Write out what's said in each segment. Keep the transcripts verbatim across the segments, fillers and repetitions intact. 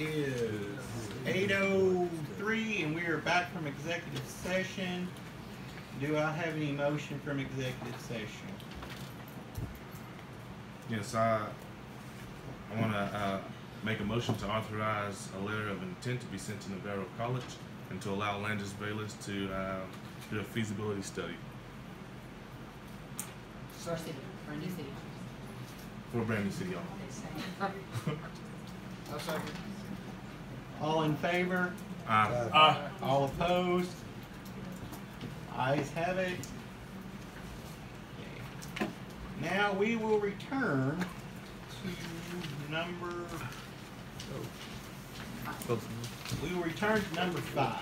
is eight oh three and we are back from executive session. Do I have any motion from executive session? Yes, I, I want to uh, make a motion to authorize a letter of intent to be sent to Navarro College and to allow Landis Bayless to uh, do a feasibility study For city, for a new city. for a brand new city hall. I'll second. All in favor? Aye. Aye. All opposed? Ayes have it. Okay. Now we will return to number, we will return to number five.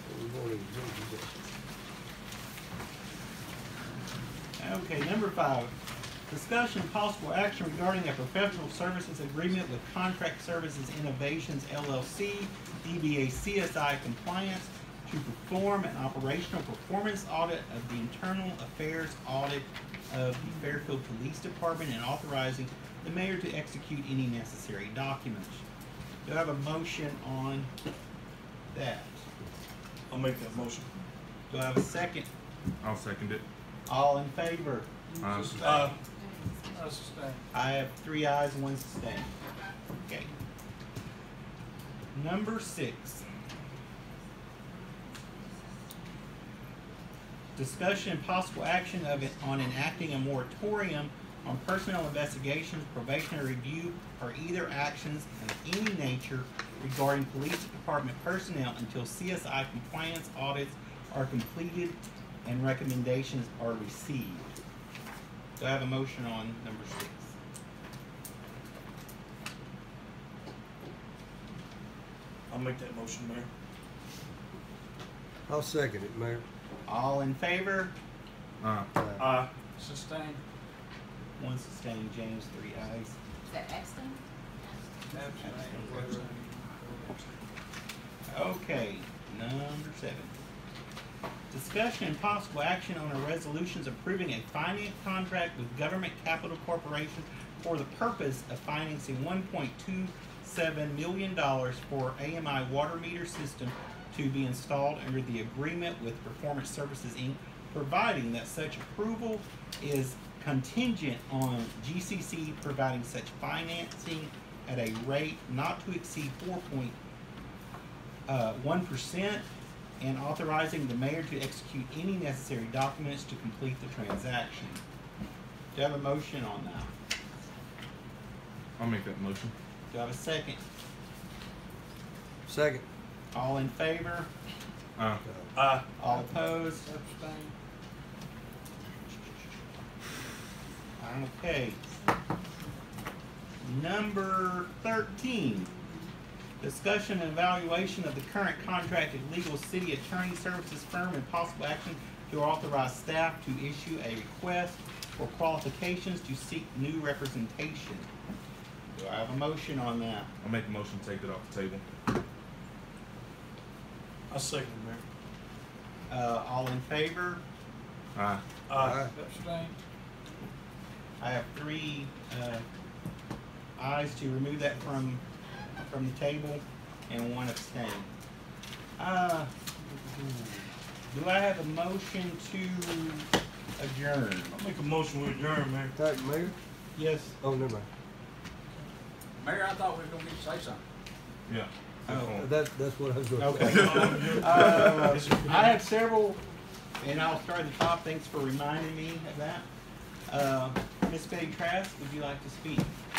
Okay, number five. Discussion and possible action regarding a professional services agreement with Contract Services Innovations L L C, D B A C S I compliance, to perform an operational performance audit of the internal affairs audit of the Fairfield Police Department and authorizing the mayor to execute any necessary documents. Do I have a motion on that? I'll make that motion. Do I have a second? I'll second it. All in favor? Aye. Uh, I sustain. I have three ayes and one sustained. Okay. Number six. Discussion and possible action of it on enacting a moratorium on personnel investigations, probationary review, or either actions of any nature regarding police department personnel until C S I compliance audits are completed and recommendations are received. Do I have a motion on number six? I'll make that motion, Mayor. I'll second it, Mayor. All in favor? Aye. Aye. Sustain. One sustained, James, three ayes. Is that Exton? Okay, number seven. Discussion and possible action on a resolutions approving a finance contract with Government Capital Corporation for the purpose of financing one point two seven million dollars for A M I water meter system to be installed under the agreement with Performance Services Incorporated, providing that such approval is contingent on G C C providing such financing at a rate not to exceed four point one percent and authorizing the mayor to execute any necessary documents to complete the transaction. Do I have a motion on that? I'll make that motion. Do I have a second? Second. All in favor? Aye. Aye. All opposed? Abstain. Okay. Number thirteen. Discussion and evaluation of the current contracted legal city attorney services firm and possible action to authorize staff to issue a request for qualifications to seek new representation. Do I have a motion on that? I'll make a motion to take that off the table. I second, Mayor. Uh, all in favor? Aye. Aye. Abstain. I have three uh, ayes to remove that from from the table and one abstain. Uh, do I have a motion to adjourn? I'll make a motion with adjourn, Mayor. Thank you, Mayor. Yes. Oh, never mind. Mayor, I thought we were gonna get to say something. Yeah. Oh. That, that's what I was going to Okay. say. uh, I have several, and I'll start at the top. Thanks for reminding me of that. Uh, Miz Betty Trask, would you like to speak?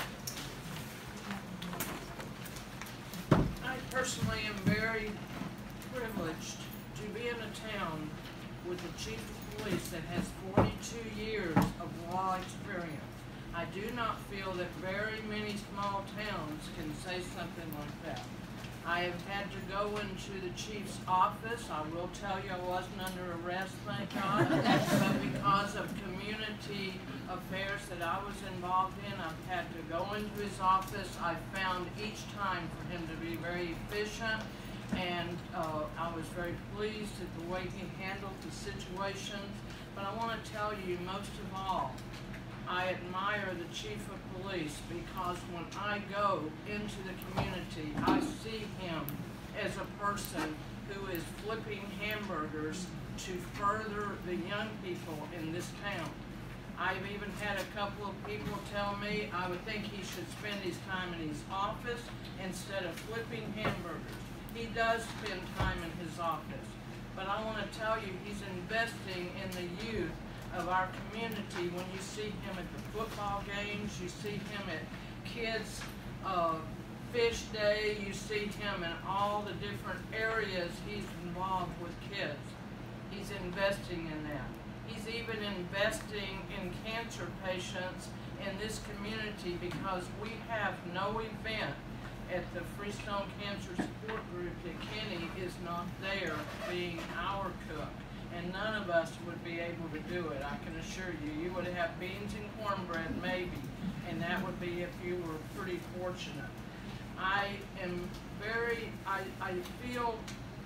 I personally am very privileged to be in a town with a chief of police that has forty-two years of law experience. I do not feel that very many small towns can say something like that. I have had to go into the chief's office. I will tell you I wasn't under arrest, thank God, but because of community affairs that I was involved in, I've had to go into his office. I found each time for him to be very efficient, and uh, I was very pleased at the way he handled the situations. But I want to tell you, most of all, I admire the chief of police because when I go into the community, I see him as a person who is flipping hamburgers to further the young people in this town. I've even had a couple of people tell me I would think he should spend his time in his office instead of flipping hamburgers. He does spend time in his office, but I want to tell you he's investing in the youth of our community. When you see him at the football games, you see him at kids' uh, fish day, you see him in all the different areas he's involved with kids. He's investing in that. He's even investing in cancer patients in this community because we have no event at the Freestone Cancer Support Group that Kenny is not there being our cook. And none of us would be able to do it, I can assure you. You would have beans and cornbread maybe, and that would be if you were pretty fortunate. I am very, I, I feel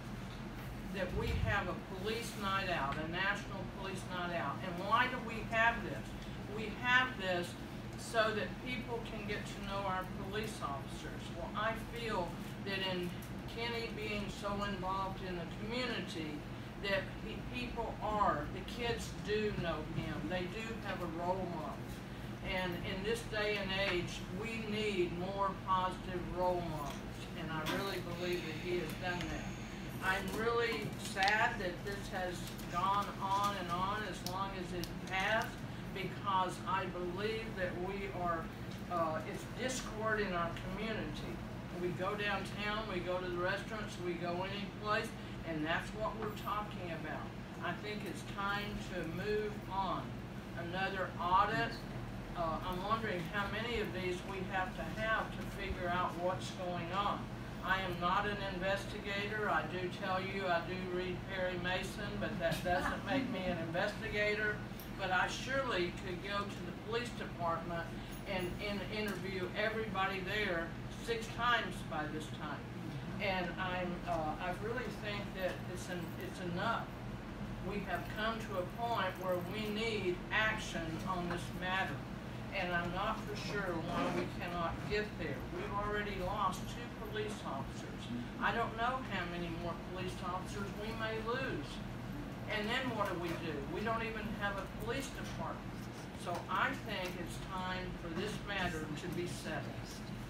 that we have a police night out, a national police night out. And why do we have this? We have this so that people can get to know our police officers. Well, I feel that in Kenny being so involved in the community, that he, people are, the kids do know him. They do have a role model. And in this day and age, we need more positive role models. And I really believe that he has done that. I'm really sad that this has gone on and on as long as it has, because I believe that we are, uh, it's discord in our community. We go downtown, we go to the restaurants, we go any place, and that's what we're talking about. I think it's time to move on. Another audit. Uh, I'm wondering how many of these we have to have to figure out what's going on. I am not an investigator. I do tell you I do read Perry Mason, but that doesn't make me an investigator. But I surely could go to the police department and, and interview everybody there six times by this time. And I'm, uh, I really think that it's, an, it's enough. We have come to a point where we need action on this matter. And I'm not for sure why we cannot get there. We've already lost two police officers. I don't know how many more police officers we may lose. And then what do we do? We don't even have a police department. So I think it's time for this matter to be settled.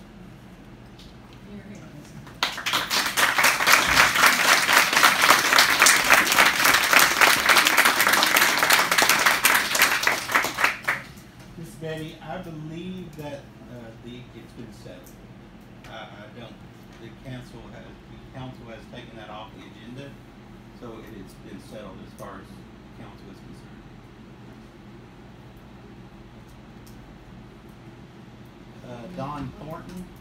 Here, here. Miss Betty, I believe that uh, the it's been settled. I, I don't. The council has the council has taken that off the agenda, so it has been settled as far as the council is concerned. Uh, Don Thornton.